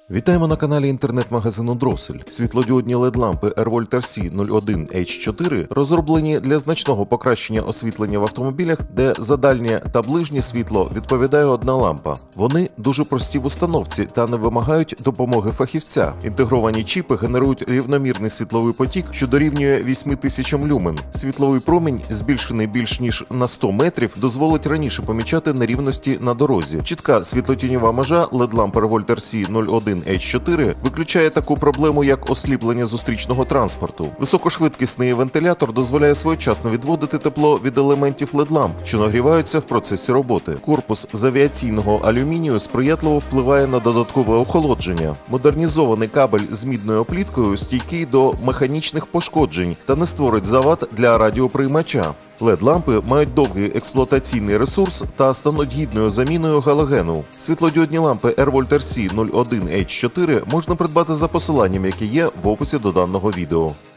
Вітаємо на каналі інтернет-магазину Дросель. Світлодіодні LED-лампи Airvolter C01H4 розроблені для значного покращення освітлення в автомобілях, де за дальнє та ближнє світло відповідає одна лампа. Вони дуже прості в установці та не вимагають допомоги фахівця. Інтегровані чіпи генерують рівномірний світловий потік, що дорівнює 8000 люмен. Світловий промінь, збільшений більш ніж на 100 метрів, дозволить раніше помічати нерівності на дорозі. Чітка світлотіньова межа LED-ламп Airvolter C01H4 виключає таку проблему, як осліплення зустрічного транспорту. Високошвидкісний вентилятор дозволяє своєчасно відводити тепло від елементів LED-ламп, що нагріваються в процесі роботи. Корпус з авіаційного алюмінію сприятливо впливає на додаткове охолодження. Модернізований кабель з мідною опліткою стійкий до механічних пошкоджень та не створить завад для радіоприймача. LED-лампи мають довгий експлуатаційний ресурс та стануть гідною заміною галогену. Світлодіодні лампи Airvolter C01H4 можна придбати за посиланням, яке є в описі до даного відео.